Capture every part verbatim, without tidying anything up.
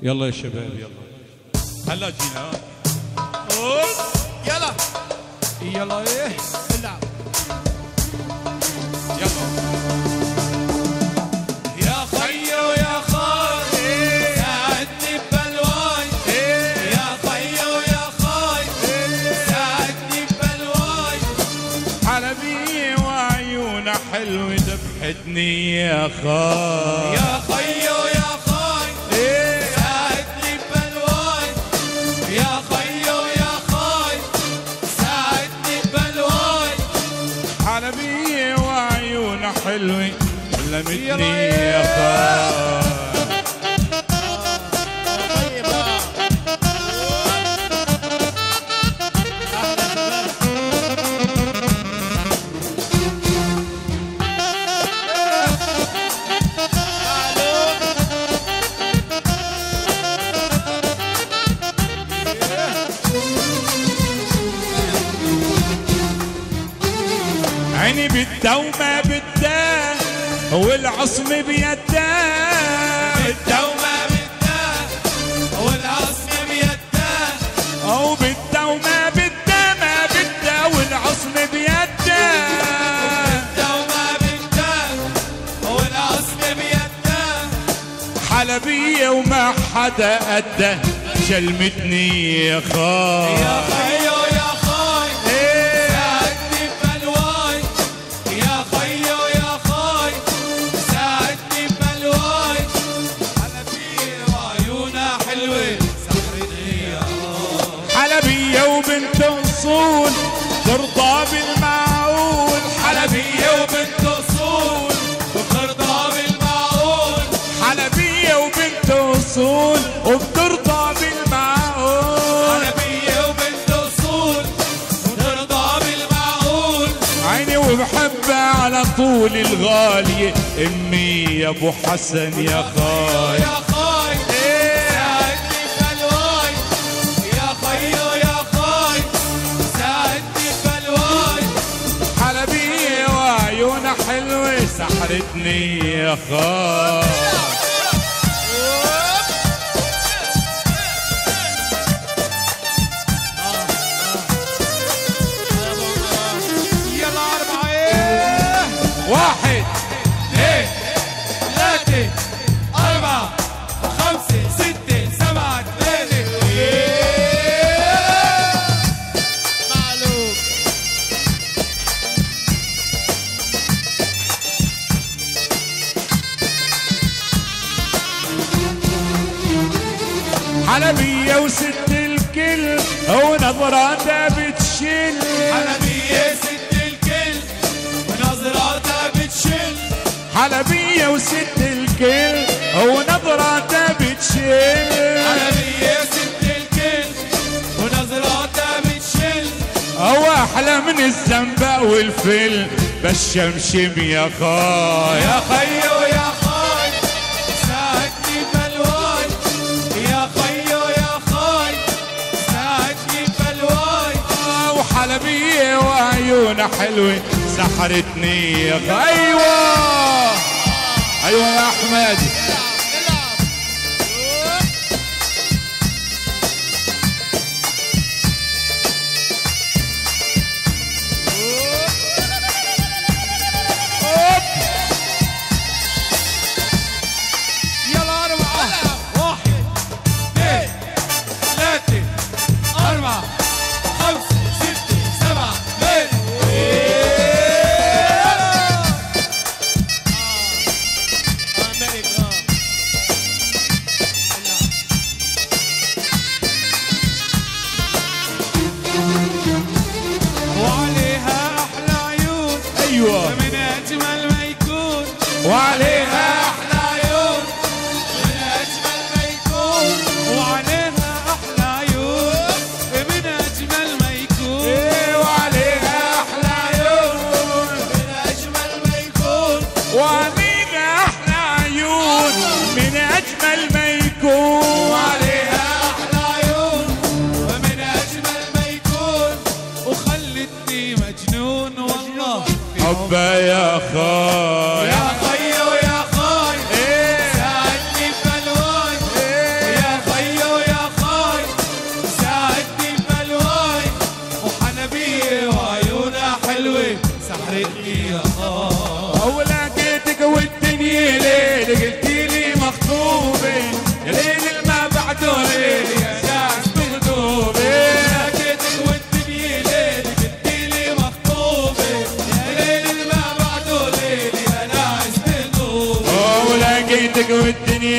يلا يا شباب يلا هلا جينا. يلا يلا ايه العب يلا يا خيو يا خاي ساعدني ببلواي يا خيو يا خاي ساعدني ببلواي حلبي وعيونه حلوة ذبحتني يا خاي يا خيو يا خاي ساعدني ببلواي يا خيو يا خاي ساعدني ببلواي حلبي وعيونه حلوة علمتني يا خاي عيني بدها وما بدها والعصم بيدها بدها وما بدها والعصم بيدها او بدها وما بدها ما بدها والعصم بيدها بدها وما بدها والعصم بيدها حلبية وما حدا قدها شلمتني يا خاي يا خيو يا خاي ساعدني ببلواي يا خيو يا خاي ساعدني ببلواي حلبية وعيونها حلوة سحرتني يا حلبية وبنت اصول ترضى بالمعقول حلبية وبنت اصول وبترضى بالمعقول حلبية وبنت اصول وبترضى بالمعقول حلبية وبنت اصول وبترضى بالمعقول عيني وبحبها على طول الغالية امي يا ابو حسن يا خاي يا خاي ساعدني ببلواي يا خيو يا خاي ساعدني ببلواي حلبية وعيونها حلوة سحرتني يا خاي يلا أربعة واحد اثنين ثلاثة أربعة خمسة ستة سبعة ثمانية معلوم حلبية وست الكل ونظراتها بتشل حلبية ست الكل ونظراتها بتشل حلبية وست الكل ونظراتها بتشل حلبية ست الكل ونظراتها بتشل او احلى من الزنبق والفل بالشمشم يا خاي يا خيو يا خاي ساعدني ببلواي يا خيو يا خاي ساعدني ببلواي وحلبية وعيونها حلوة سحرتني يا خاي ايوه ايوه يا احمد يلا أربعة واحد اثنين ثلاثة أربعة خمسة ستة سبعة ثمانية وعليها أحلى عيون ايوه من أجمل ما يكون وعليها أحلى عيون من أجمل ما يكون وعليها أحلى عيون من أجمل ما يكون ايه وعليها احلى عيون من أجمل ما يكون وعليها احلى عيون من اجمل ما يكون وعليها أحلى عيون ومن أجمل ما يكون وخلتني مجنون والله حبها يا خاي يا خيو يا خاي ايه ساعدني ببلواي ايه يا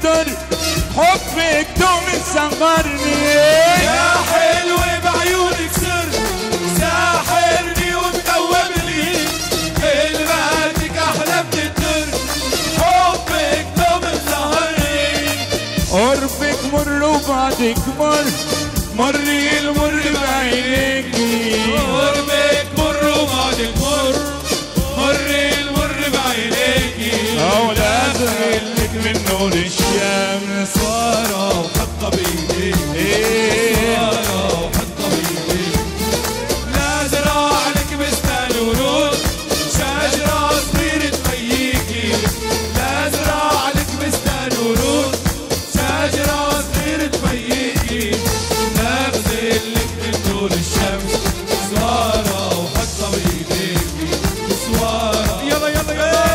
الدر حبك دوم صغرني يا حلو بعيونك سر ساحرني ومدوبني كلماتك احلى من الدر حبك دوم سهرني قربك مر وبعدك مر مري المر بعينيكي قربك مر وبعدك مر مري المر بعينيكي أولاد لك من نور الشمس صارة وحطة بإيديك صارة وحطة بإيديك لا زراع لك بستان ورود شجرة صغيرة تحييكي لا زراع لك بستان ورود شجرة صغيرة تحييكي نغزل لك من نور الشمس صارة وحطة بإيديكي صارة يلا يلا يلا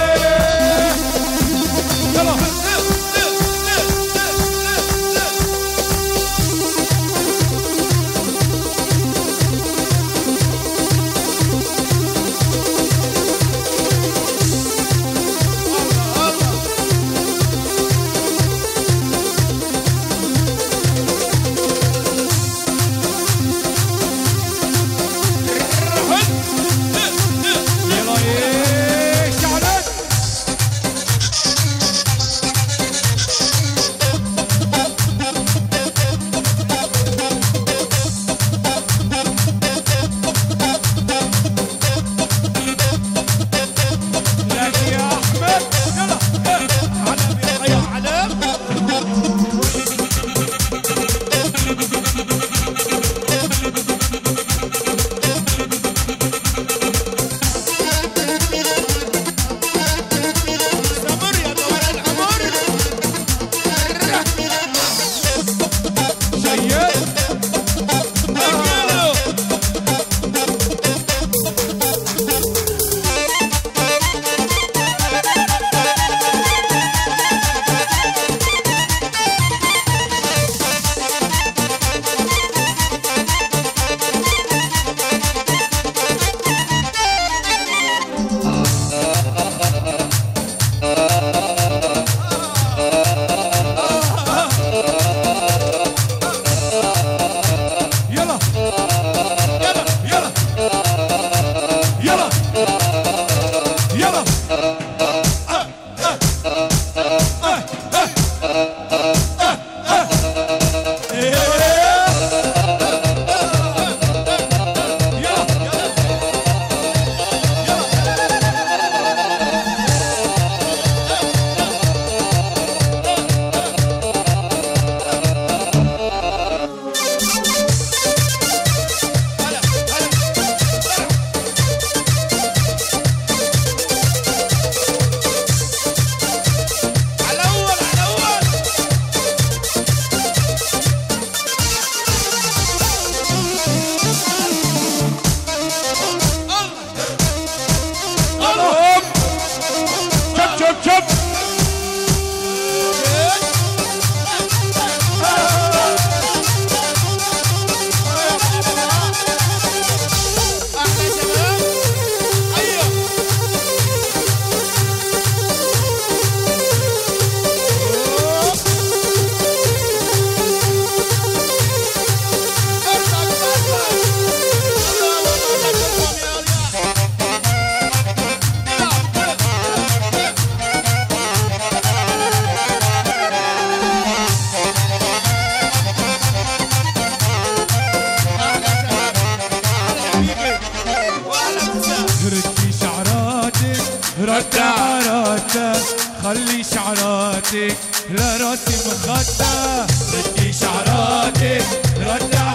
ردع شعراتك خلي شعراتك لراسي مخدة ردي شعراتك ردع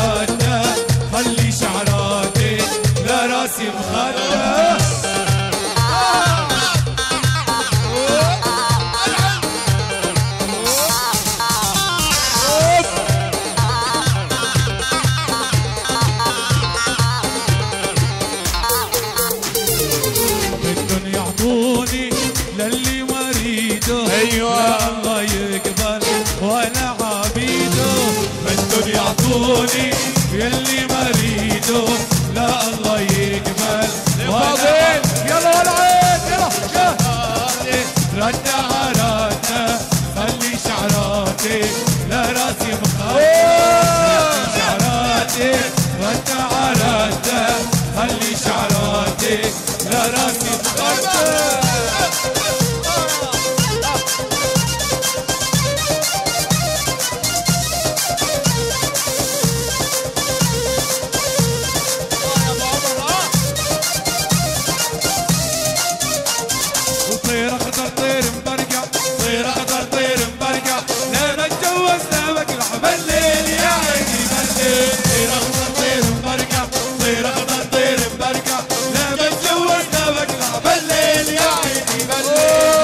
راتك خلي شعراتك لراسي مخدة للي مريده ايوه لا الله يقبل ولا عبيده بدهم يعطوني يلي مريده لا الله يقبل ولا يلا والعين يلا ردع راتنا خلي شعراتك لراسي مخالي شعراتك وانت عراتك خلي شعراتك لراسي مخالي طير اخضر طير مبرقع طير اخضر طير مبرقع لما اتجوزنا بقلع بالليل يا عيني بالليل طير اخضر طير مبرقع طير اخضر طير مبرقع لما اتجوزنا بقلع بالليل يا عيني بالليل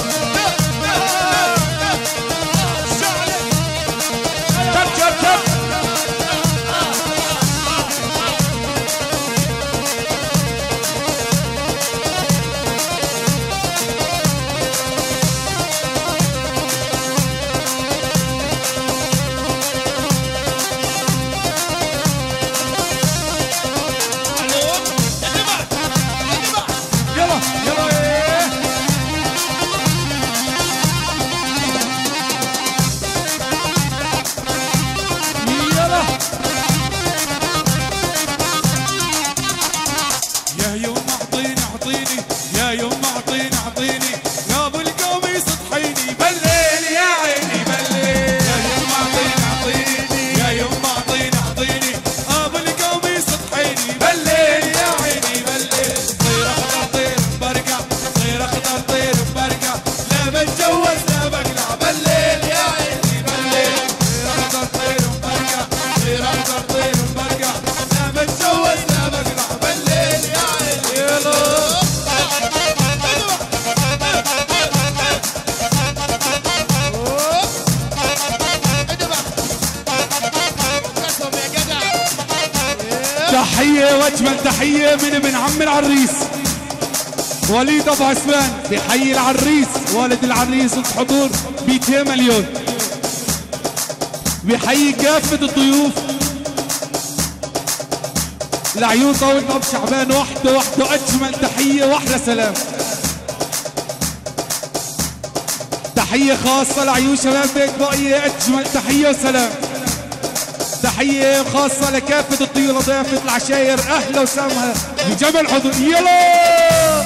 تحية واجمل تحية من ابن عم العريس وليد ابو عثمان، بحيي العريس والد العريس حضور مئتين مليون، بحيي كافة الضيوف لعيون طاولة ابو شعبان وحده وحده اجمل تحية واحلى سلام. تحية خاصة لعيون شباب بيت بقية اجمل تحية وسلام. تحية خاصة لكافة الضيوف وضيافة العشاير أهلا وسهلا بجمل حضور. يلا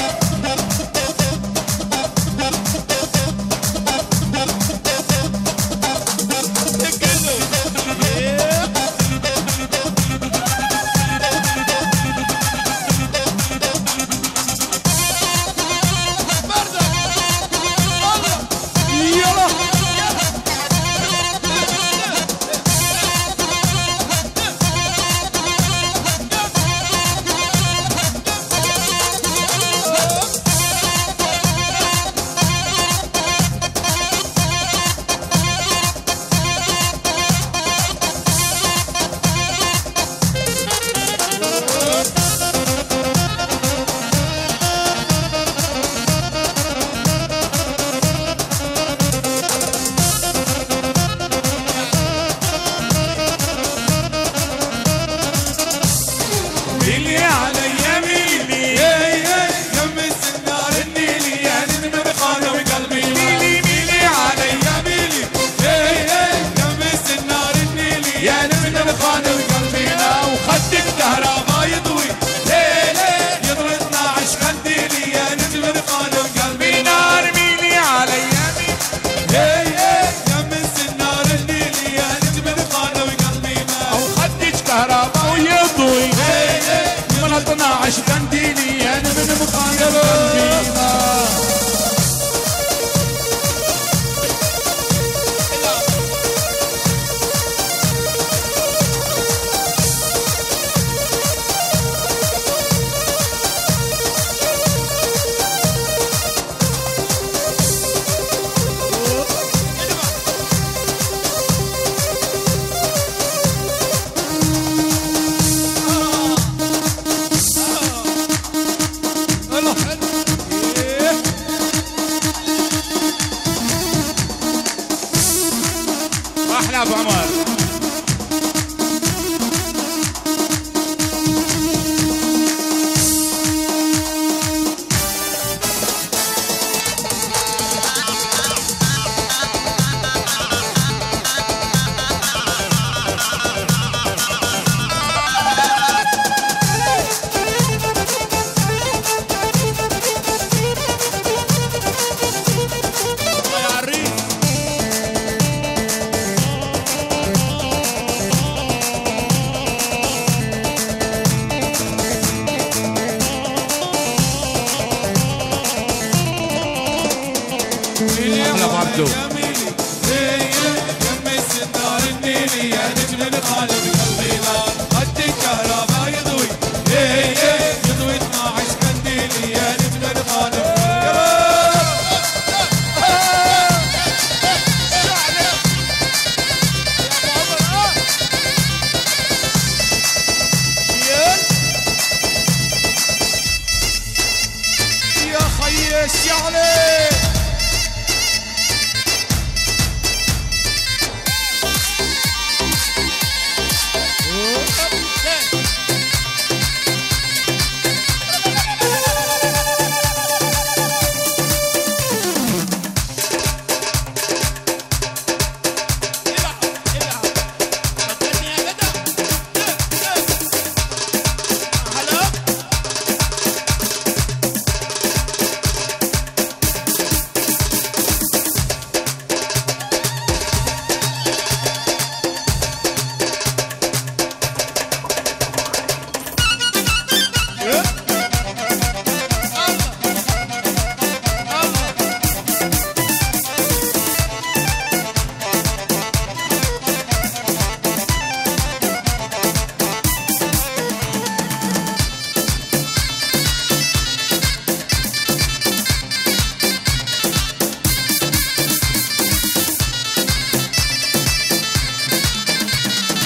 ابو عمر.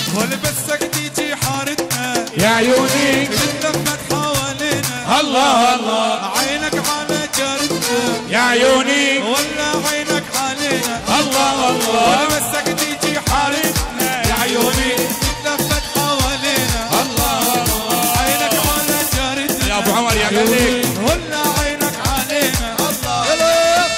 ولبسك تيجي حارتنا يا عيوني تتلفت حوالينا الله الله عينك على جارتنا يا عيوني ولا عينك علينا الله الله ولبسك تيجي حارتنا يا عيوني تتلفت حوالينا الله الله عينك على جارتنا يا ابو عمر يا خليك ولا عينك علينا الله يلا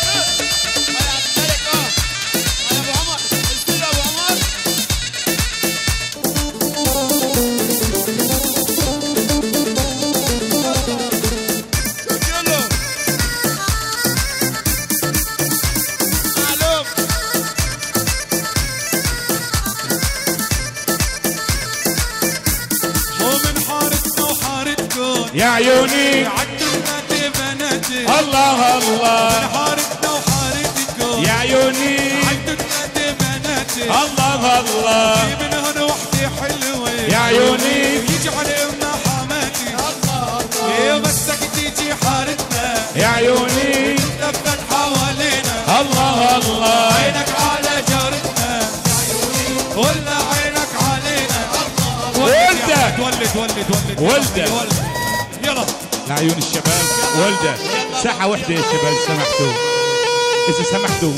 يا عيوني عدلنا بناتي الله الله حارتنا وحارتكم يا عيوني عدلنا بناتي الله الله في من هنا وحدة حلوة يا عيوني يجي على امنا حماتي الله الله يا مسك تيجي حارتنا يا عيوني لفت حوالينا الله الله عينك على جارتنا يا عيوني ولا عينك علينا ولدك ولد ولد ولد ولدك ولد يلا لعيون الشباب ولده ساحة وحدة يا شباب سمحتوا إذا سمحتوا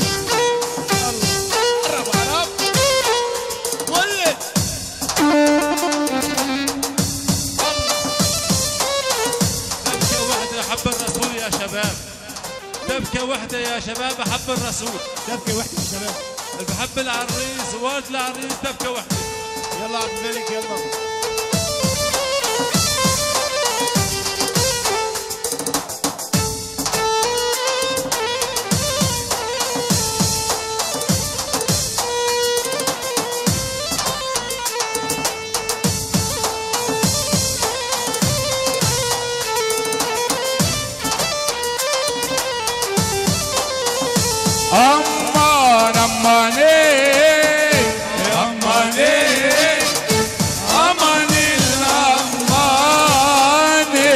قرب قرب ولد دبكة واحدة أحب الرسول يا شباب دبكة واحدة يا شباب أحب الرسول دبكة واحدة يا شباب اللي بحب العريس والد العريس دبكة واحدة يلا عبد الملك يلا أمان أماني أماني أمان الأماني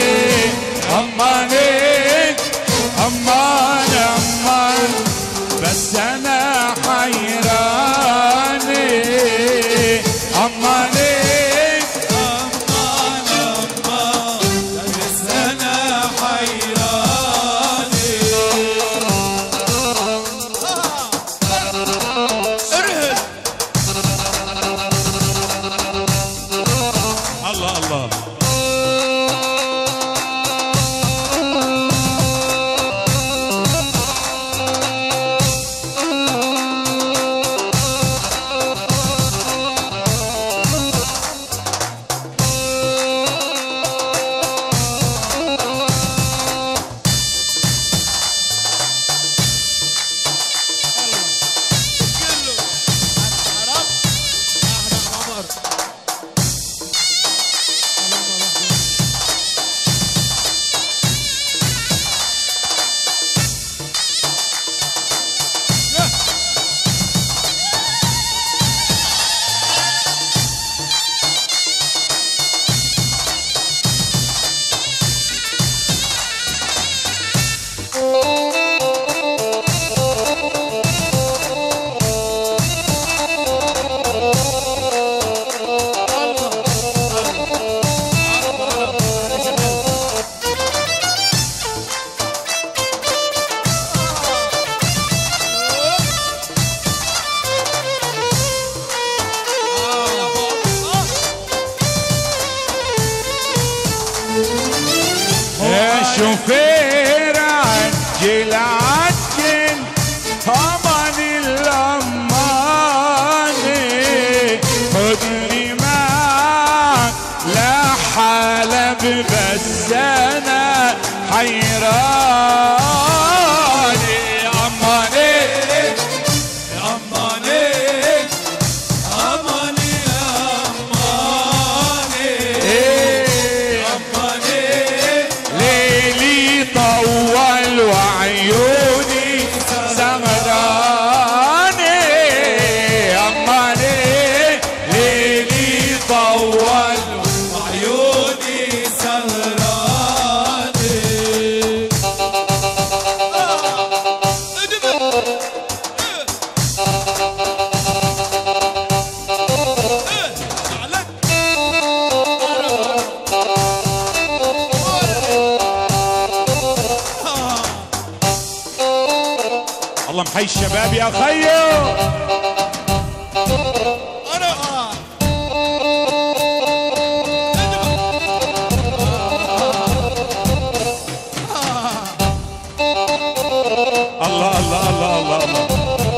أماني أمان أمان بس أنا حيراني أماني أمان أمان بس أنا حيراني الله الله شوفير عجل عجل أمان الأماني خدني معك لا حلب بس أنا حيراني أماني أماني أماني أماني إيه أماني ليلي خيو الله الله الله الله الله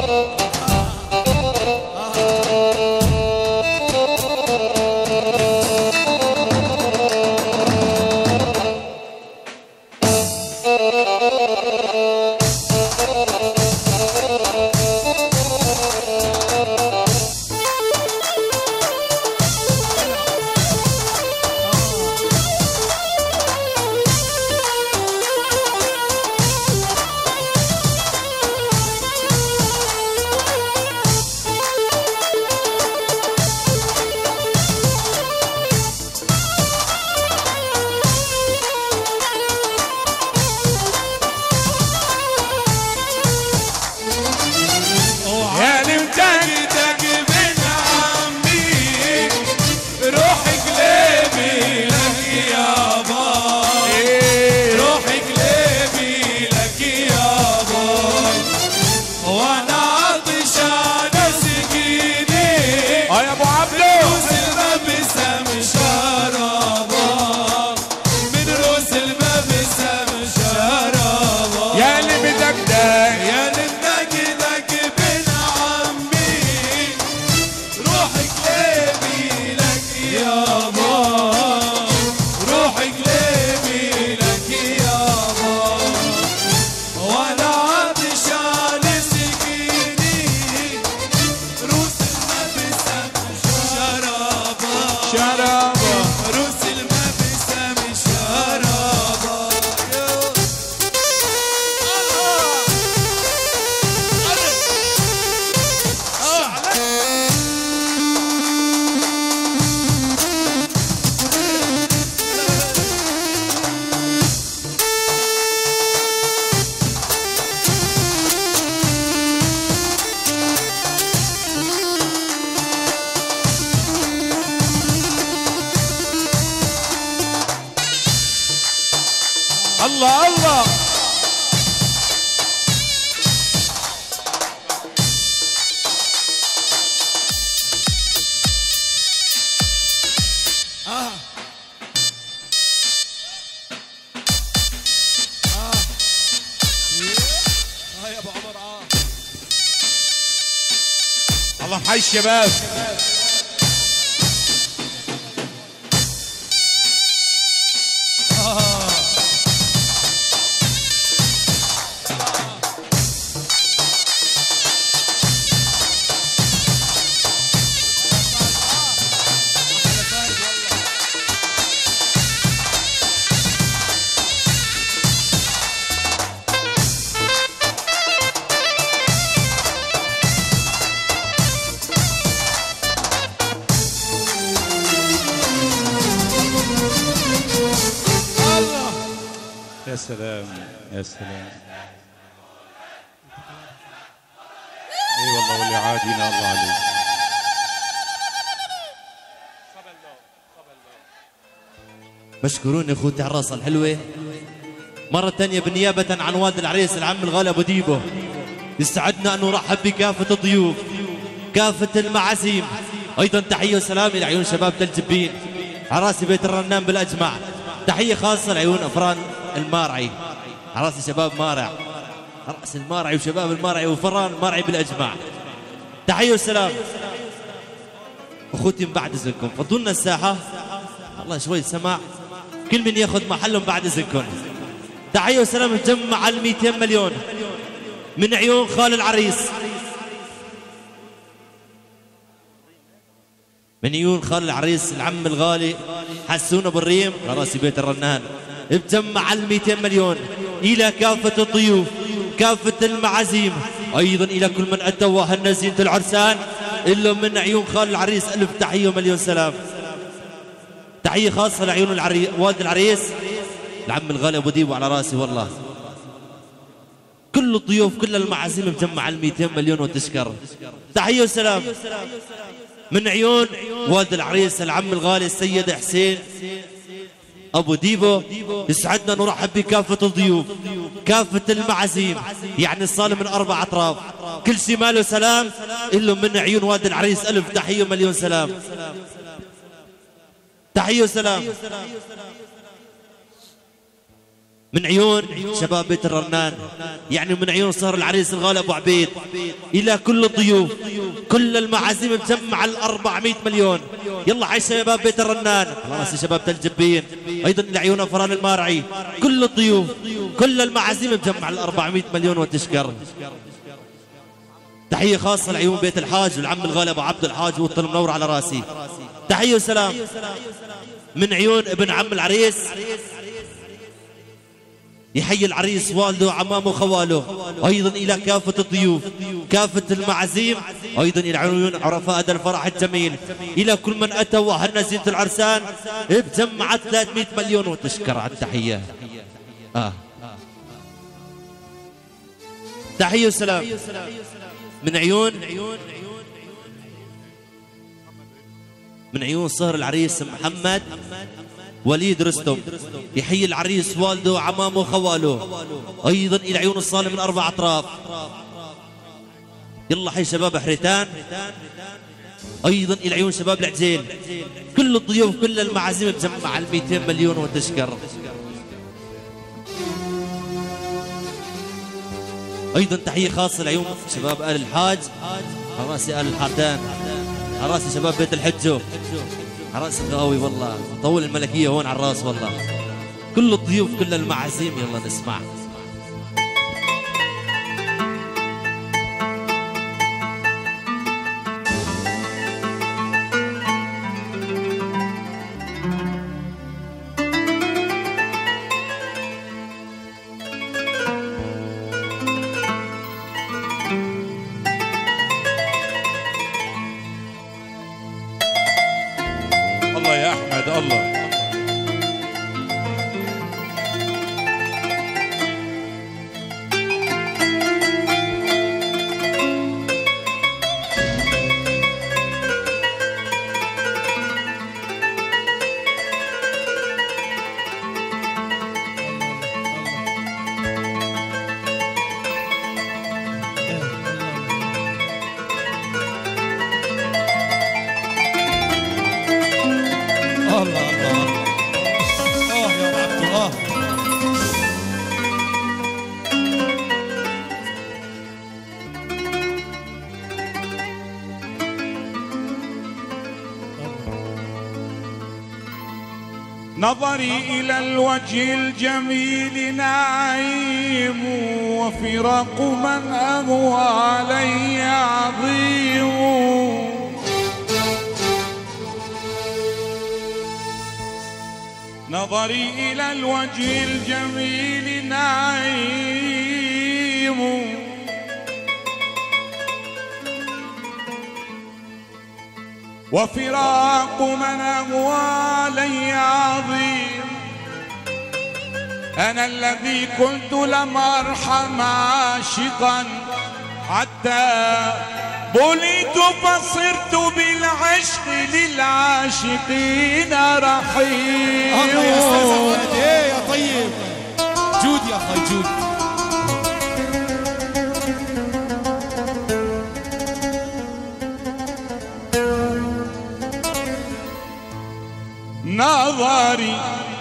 الله الله اه اه اه يا ابو عمر اه الله حي الشباب يا سلام يا سلام. اي والله واللي عادينا الله عليك. مشكورون يا اخوتي على الراسه الحلوه. مره ثانيه بالنيابه عن والد العريس العم الغالي ابو ديبو يسعدنا ان نرحب بكافه الضيوف كافه المعازيم. ايضا تحيه وسلام الى عيون شباب تل جبين عراسي بيت الرنان بالاجمع. تحيه خاصه لعيون افران المارعي عراسي شباب مارع راس المارعي وشباب المارعي وفران المارعي بالاجمع. تحيه وسلام اخوتي. من بعد اذنكم فضوا لنا الساحه الله شوي سماع كل من ياخذ محلهم بعد اذنكم. تحيه وسلام نجمع على مئتين مليون من عيون خال العريس من عيون خال العريس العم الغالي حسون ابو الريم راسي بيت الرنان. بجمع على مئتين مليون الى كافه الضيوف كافه المعازيم ايضا الى كل من اتى وهن زينه العرسان الا من عيون خال العريس الف تحيه ومليون سلام. تحيه خاصه لعيون العري... والد العريس العم الغالي ابو ديبو على راسي والله. كل الضيوف كل المعازيم مجمع على مئتين مليون وتشكر. تحيه وسلام من عيون والد العريس العم الغالي السيد حسين ابو ديبو يسعدنا نرحب بكافة الضيوف كافة المعازيم، يعني الصالة من اربع اطراف، كل شي ماله سلام إلا من عيون وادي العريس. الف تحية ومليون سلام، تحية وسلام من عيون شباب بيت الرنان، يعني من عيون صهر العريس الغالي ابو عبيد الى كل الضيوف كل المعازيم مجمع الأربعمائة مليون. يلا حي شباب بيت الرنان، على راسي شباب تل جبين، ايضا الى عيون فران المارعي، كل الضيوف كل المعازيم مجمع الأربعمائة مليون وتشكر. تحية خاصة لعيون بيت الحاج والعم الغالي ابو عبد الحاج والطل منور على راسي. تحية وسلام من عيون ابن عم العريس، يحيي العريس والده وعمامه وخواله، ايضا الى كافة الضيوف كافة المعازيم، ايضا الى عيون عرفاء هذا الفرح الجميل، الى كل من اتى واهلنا زينة العرسان بجمعت ثلاثمائة مليون وتشكر على التحية. آه. تحية وسلام من عيون من عيون صهر العريس محمد وليد رستم، يحيي العريس والده وعمامه وخواله، ايضا الى عيون الصالة من اربع اطراف. يلا حي شباب حريتان، ايضا الى عيون شباب العجيل، كل الضيوف كل المعازيم بجمع ال مئتين مليون وتشكر. ايضا تحية خاصة لعيون شباب ال الحاج، على راسي ال الحارتان، على راسي شباب بيت الحجو، على راسي قوي والله، طول الملكية هون على الراس والله، كل الضيوف كل المعازيم. يلا نسمع. الله يا أحمد الله. نظري إلى الوجه الجميل نعيم، وفراق من أهوى علي عظيم. نظري إلى الوجه الجميل نعيم، وفراق من أهوى علي عظيم. أنا الذي كنت لم أرحم عاشقا حتى بليت فصرت بالعشق للعاشقين رحيم. الله يا استاذ عواد، ايه يا طيب، جود يا اخي جود. نظري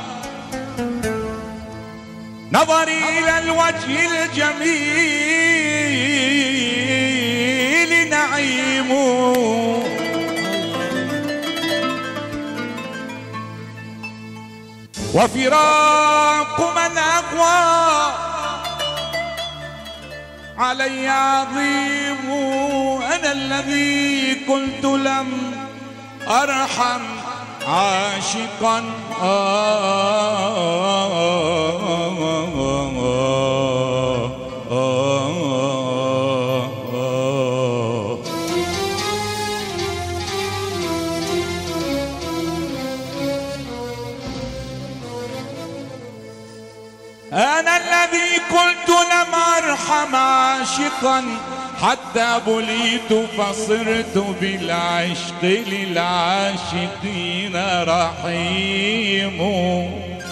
نظري إلى الوجه الجميل نعيم، وفراق من أقوى علي عظيم. أنا الذي كنت لم أرحم عاشقا أنا الذي كنت لم أرحم عاشقا حتى بليت فصرت بالعشق للعاشقين رحيم.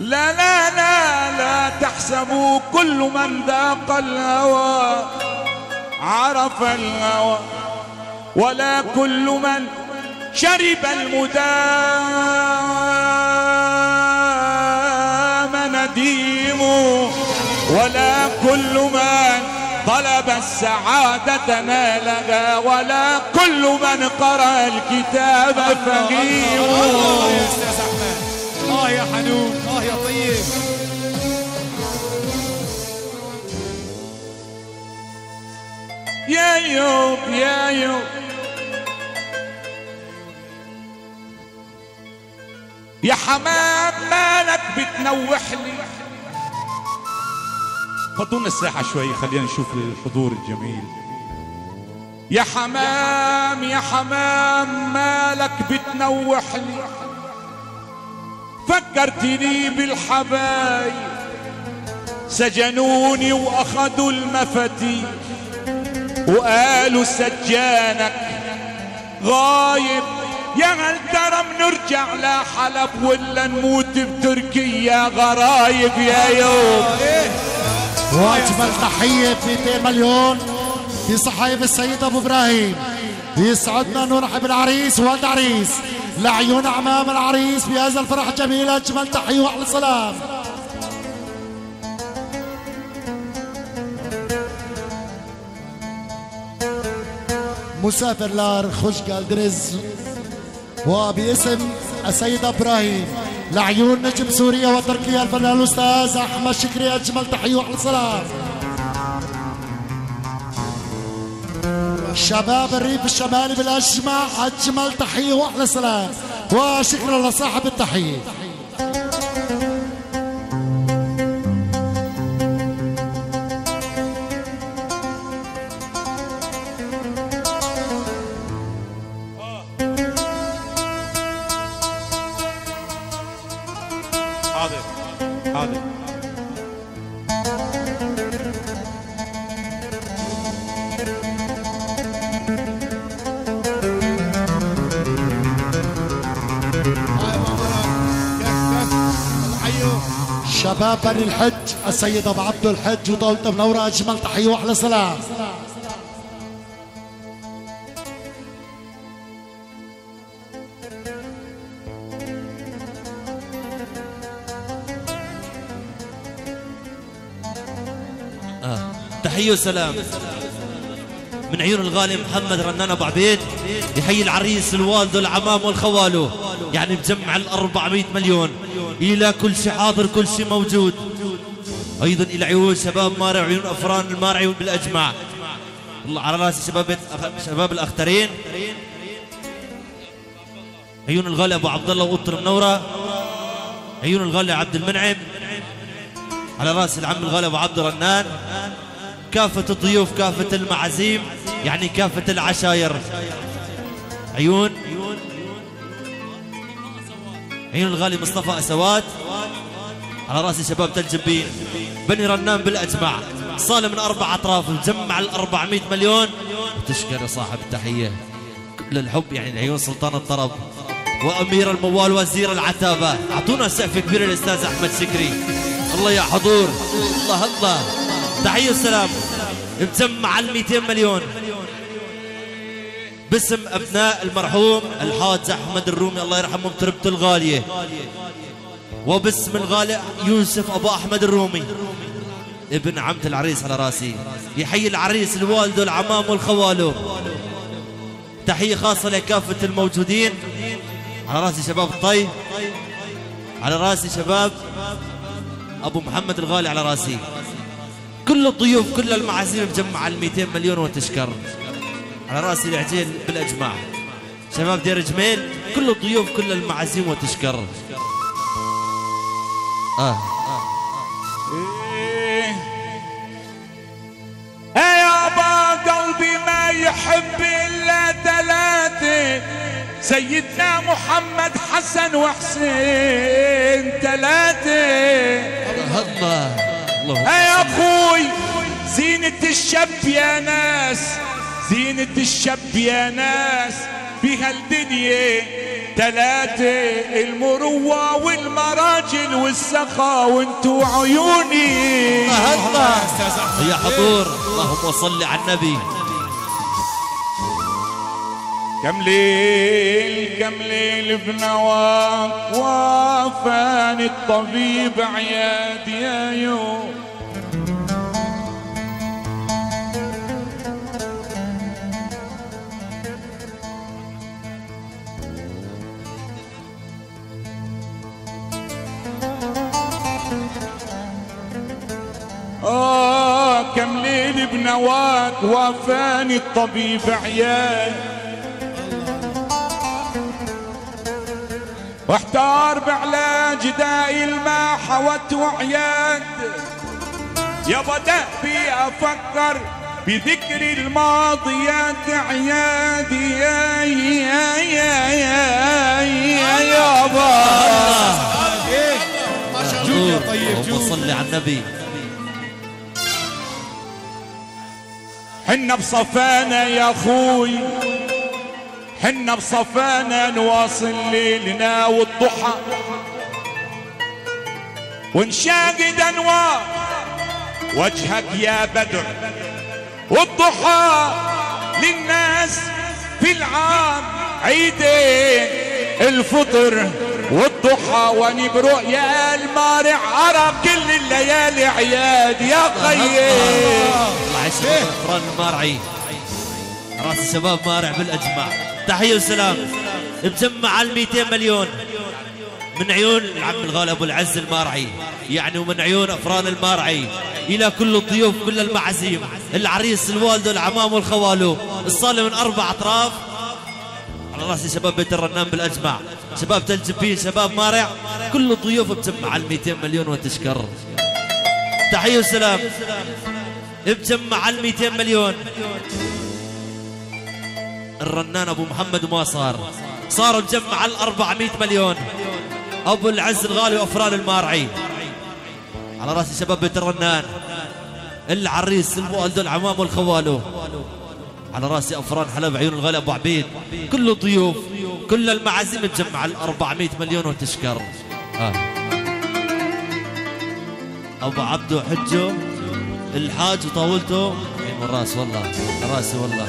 لا لا لا لا تحسبوا كل من ذاق الهوى عرف الهوى، ولا كل من شرب المدام نديم، ولا كل من طلب السعادة نالها، ولا كل من قرأ الكتاب فقير. الله يا استاذ احمد، اه يا حنون، اه يا طيب. يا يوب يا يوب يا حمام مالك بتنوح لي. فضونا الساحة شوي خلينا نشوف الحضور الجميل. يا حمام يا حمام مالك بتنوح لي، فكرتني بالحبايب سجنوني واخذوا المفاتيح، وقالوا سجانك غايب. يا هل ترى بنرجع لحلب ولا نموت بتركيا غرايب يا يوم. واجمل تحيه ب مئتين مليون في صحايف السيد ابو ابراهيم. يسعدنا نرحب العريس والعريس لعيون اعمام العريس بهذا الفرح الجميل. اجمل تحيه واحلى سلام. مسافر لار خشقل درز، وباسم السيد ابراهيم لعيون نجم سوريا وتركيا الفنان الاستاذ احمد شكري. اجمل تحيه واحلى سلام. شباب الريف الشمالي بالاجمع اجمل تحيه واحلى سلام، وشكرا لصاحب التحيه. حاضر حاضر. شباب بني الحج السيد ابو عبد الحج وطاولته منوره. اجمل تحيه واحلى سلام. آه. تحية وسلام من عيون الغالي محمد رنان ابو عبيد. يحيي العريس الوالد والعمام والخوالو، يعني بجمع ال أربعمئة مليون. الى كل شيء حاضر، كل شيء موجود. ايضا الى عيون شباب مارع، عيون افران المارع بالاجمع. الله على راسي شباب شباب الاخترين. عيون الغالي ابو عبد الله وقطر منوره. عيون الغالي عبد المنعم. على راس العم الغالي ابو عبد رنان. كافة الضيوف، كافة المعازيم، يعني كافة العشاير. عيون عيون الغالي مصطفى أسوات. على راسي شباب تل جبين بني رنان بالأجمع. صالة من أربع أطراف مجمع الأربعمئة مليون. وتشكر صاحب التحية كل الحب، يعني العيون سلطان الطرب وأمير الموال وزير العتابة. أعطونا سقف كبير للأستاذ أحمد شكري. الله يا حضور، الله الله. تحية والسلام مجمع المئتين مليون باسم أبناء المرحوم الحاج أحمد الرومي الله يرحمه بتربته الغالية، وباسم الغالي يوسف أبو أحمد الرومي ابن عمة العريس. على راسي يحيي العريس الوالد والعمام والخوالو. تحية خاصة لكافة الموجودين. على راسي شباب الطي. على راسي شباب أبو محمد الغالي. على راسي كل الضيوف، كل المعازيم مجمع المئتين مليون وتشكر. على راسي العجيل بالأجمع شباب دير جميل، كل الضيوف كل المعازيم وتشكر. آه يا يابا قلبي ما يحب إلا ثلاثة، سيدنا محمد حسن وحسين ثلاثة. الله الله. يا أخوي زينة الشاب يا ناس، زينة الشاب يا ناس بهالدنيا ثلاثة المروة والمراجل والسخا وانتو عيوني. الله يا حضور اللهم صل على النبي. كم ليل كم ليل بنواك وافاني الطبيب عياد يا يوم. آه كم ليل بنواك وافاني الطبيب عياد واحتار بعلاج داء الماء حوت وعياد. يا بدأ بي أفكر بذكر الماضيات عياد يا يا يا يا يا يابا. جود يا طيب جود. اللهم صل على النبي. حنا بصفانا يا اخوي حنا بصفانا نواصل ليلنا والضحى ونشاقد انوار وجهك يا بدر والضحى للناس في العام عيدين الفطر والضحى ونبرق يا المارع أرى كل الليالي عياد يا قيم. الله يسلمك فران المارعي راس الشباب مارع بالاجمع. تحيه وسلام مجمع على مئتين مليون من عيون العم الغالي ابو العز المارعي يعني ومن عيون افران المارعي الى كل الضيوف كل المعازيم العريس الوالد والعمام والخوالو الصاله من اربع اطراف على راس شباب بيت الرنان بالاجمع شباب تل جبين شباب مارع كل الضيوف مجمع على مئتين مليون وتشكر. تحيه وسلام مجمع على مئتين مليون الرنان ابو محمد ما صار صار مجمع على أربعمئة مليون ابو العز الغالي وافران المارعي على راس شباب بيت الرنان العريس الوالد العمام والخوالو على راس افران حلب عيون الغالي ابو عبيد كل الضيوف كل المعازيم مجمع على أربعمئة مليون وتشكر. آه. ابو عبدو حجو الحاج وطاولته من الراس والله راسي والله.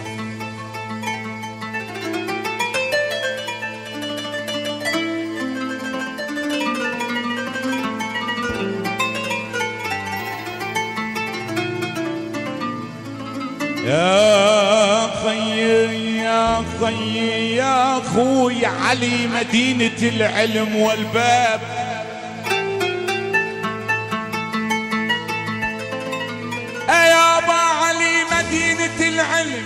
يا خيي يا خيي يا اخوي علي مدينة العلم والباب يابا علي مدينة العلم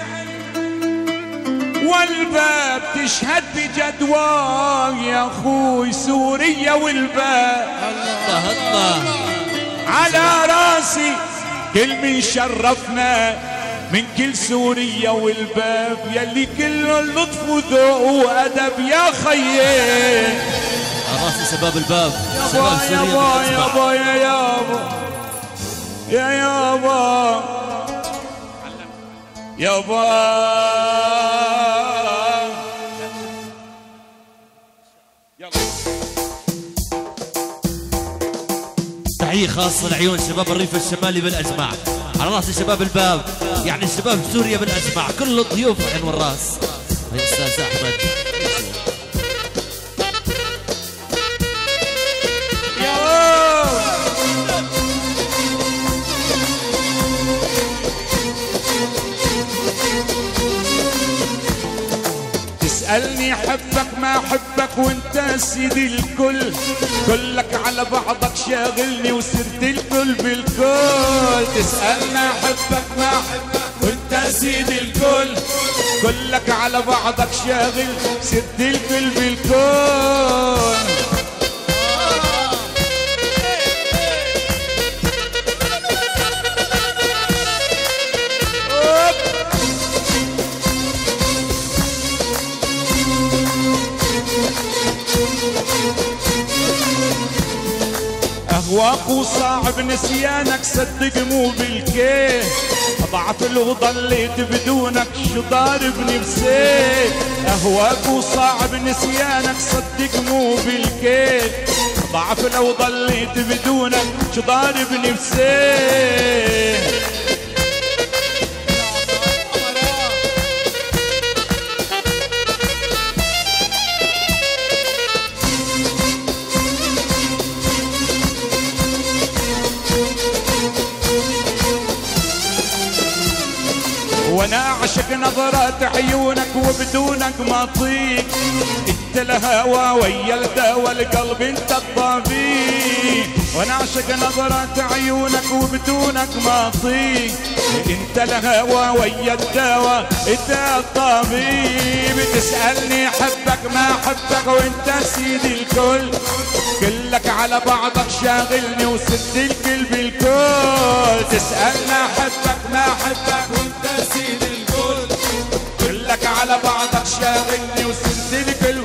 والباب تشهد بجدواه يا اخوي سوريا والباب. الله الله على راسي كل من شرفنا من كل سوريا والباب يلي كله لطف وذوق وادب يا خيي. راس شباب الباب يابا يابا يابا يا يابا يا يابا يابا تحية خاصة لعيون شباب الريف الشمالي بالاجمع على راس شباب الباب يعني شباب سوريا بالاجمع كل الضيوف عين والراس. يا استاذ احمد تسألني حبك ما حبك وانت سيدي الكل كلك على بعضك شاغلني وصرت الكل بالكل. تسألني حبك ما حبك وانت سيدي الكل كلك على بعضك شاغل صرت الكل بالكل. اهواك وصعب نسيانك صدق مو بالكيف اضعف لو ضليت بدونك شو ضاربني بسيف. اهواك وصعب نسيانك صدق مو بالكيل، ضعف لو ضليت بدونك شو ضاربني بسيل. وانا اعشق نظرات عيونك وبدونك ما اطيق، انت الهوى ويا الدوا القلب انت الطبيب. وانا اعشق نظرات عيونك وبدونك ما اطيق، انت الهوى ويا الدوا انت الطبيب. تسألني حبك ما حبك وانت سيد الكل، كلك على بعضك شاغلني وسد الكل بالكل. تسألنا حبك ما حبك وانت سيد الكل، كلك على بعضك شاغلني وسد الكل.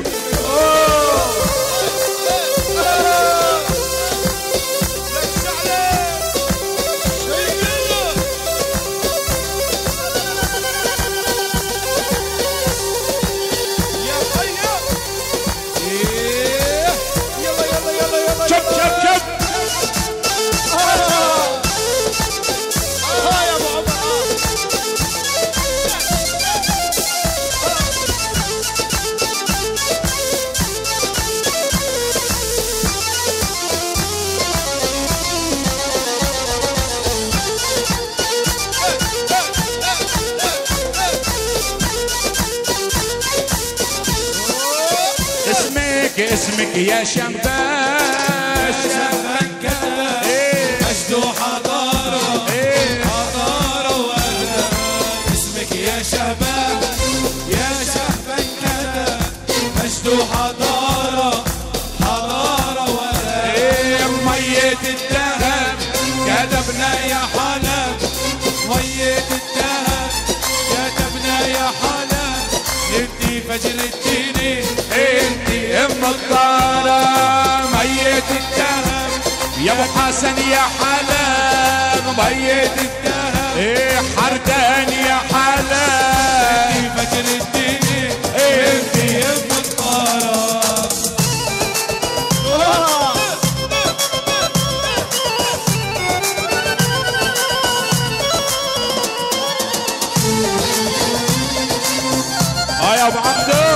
اسمك يا شمباش مجد وحضارة حضارة وأهلا. اسمك يا شهبان يا شهبان كذا، مجد وحضارة حضارة وأهلا. مية الذهب كتبنا يا حلب، مية الذهب كتبنا يا حلب. انتي فجر الدين انتي ام الطارة، مية الذهب يا ابو حسن يا حلب. مية الذهب ايه حردان يا حلب. انتي فجر الدين انتي ام الطارة. اه يا ابو عبدو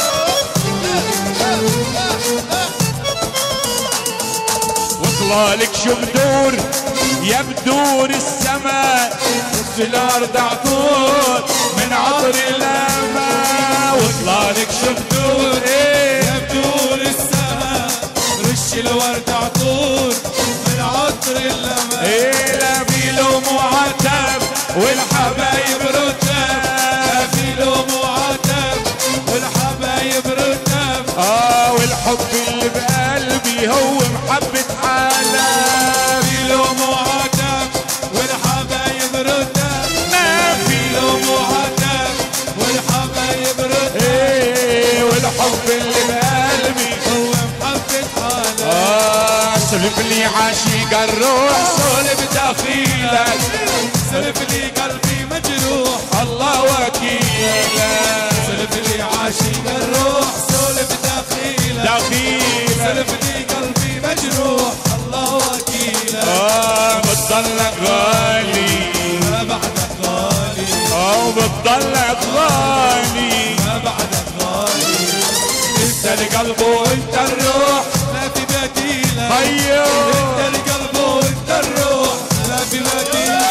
وطلالك شو بدور يا بدور السماء، في الارض عطور من عطر الاماء. وطلالك شو بدور ايه يا بدور السماء، رش الورد عطور من عطر اللماء. ايه لا بيلو معتب والحبايب رتب، لا بيلو معتب والحبايب رتب. اه والحب اللي بقلبي هو محبة حالة. بيلو معتب والحبايب رتب، ما في بيلو معتب والحبايب رتب. ايه والحب اللي بقلبي هو محبة حالة. اه سلف لي عاشق الروح سولف دخيلك، سلف لي قلبي مجروح الله وكيلك. سلف لي عاشق الروح سولف دخيلك، دخيلك سلف لي قلبي مجروح الله وكيلك. اه بتضلك غالي ما بعدك غالي، اه بتضلك غالي. ما بعدك غالي. انت القلب وانت الروح لا في بديلك، ايوه انت القلب وانت الروح لا في بديلك.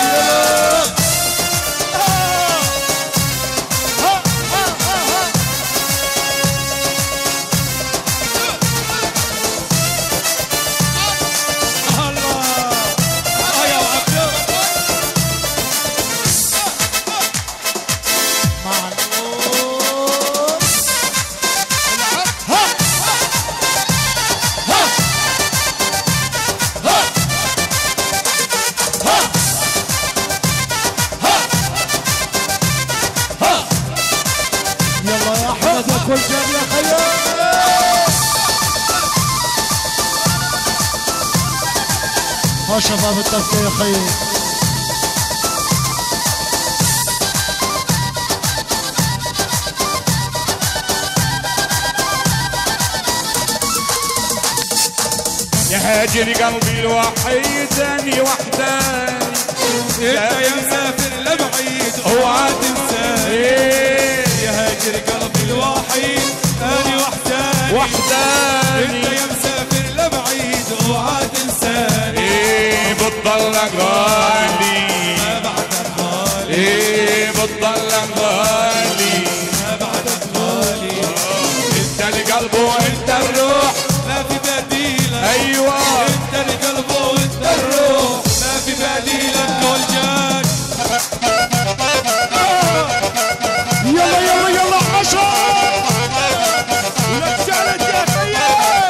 كل جاب يا خيال. ها شباب التفكير يا خيال. يا هاجر قلبي الوحيد اني وحداني انت يا مسافر لبعيد اوعى تنساني يا هاجر قلبي الوحيد اني وحداني وحداني انت يا مسافر لبعيد اوعى تنساني ايه بتضلك غالي ما بعدك غالي ايه بتضلك غالي ما بعدك غالي انت القلب وانت الروح ما في بديلك ايوه انت القلب وانت الروح ما في بديلك قول جاك يلا يلا يلا عشرة ورجال الجاكية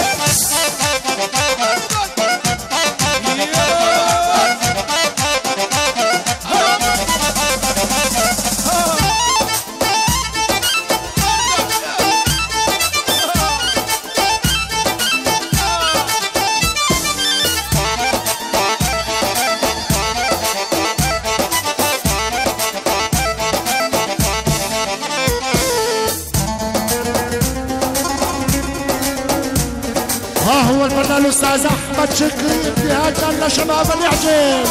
ها هو الفنان الاستاذ احمد شكري ابتهاجا لشباب العجل.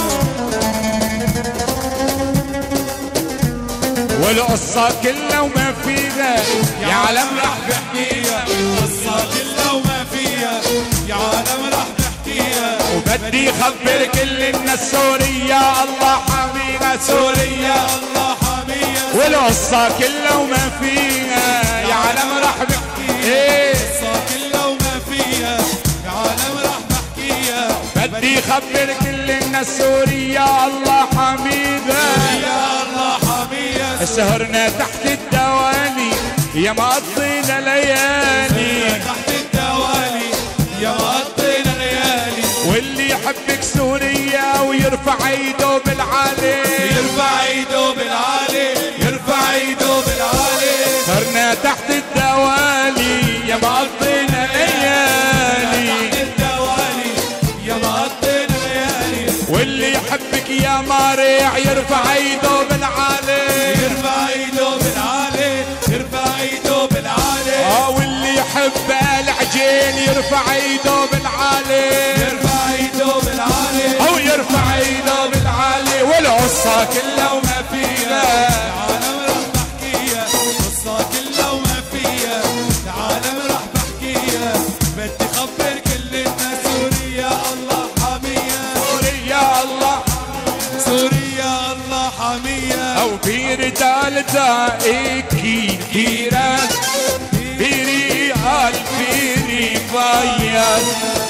والقصة كلها وما فيها يا عالم رح بحكيها القصة كلها وما فيها يا عالم رح بحكيها وبدي خبر كل الناس سوريا الله حاميها سوريا الله حاميها والقصة كلها وما فيها يا عالم رح بحكيها ايه القصة كلها وما فيها يا عالم رح بحكيها بدي خبر كل الناس سوريا الله حميدها يا الله حاميها سهرنا تحت الدوالي يا مقضينا ليالي تحت الدوالي يا مقضينا ليالي واللي يحبك سوريا ويرفع ايده بالعالي يرفع ايده بالعالي يرفع ايده بالعالي سهرنا تحت الدوالي يا مقضينا ليالي تحت الدوالي يا مقضينا ليالي واللي يحبك يا مارع يرفع ايده بالعالي يرفع ايده بالعالي يرفع ايده بالعالي اه واللي يحب العجين يرفع ايده بالعالي يرفع ايده بالعالي او يرفع ايده بالعالي والقصة كلها وما فيها العالم راح بحكيها قصة كلها وما فيها العالم راح بحكيها بدي خبر كل الناس سوريا الله حاميها سوريا الله سوريا الله حاميها او في رجال دائكي كيرا بيري الفيري فايز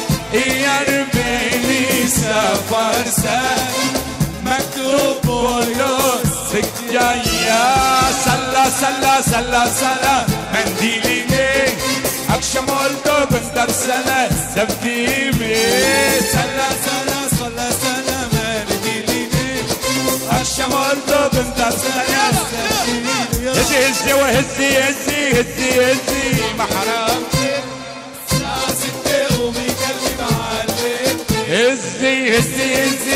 يربيني سفر سان مكتوب بولوس سجايا سلا سلا سلا سلا منديلي ليه اكشم ولدو بندر سنة دبديمي سلا سلا صلى سنة مرديلي اكشم ولدو بندر سنة هزي هزي وهزي هزي هزي هزي محرم ستة قومي قلبي معلم هزي هزي هزي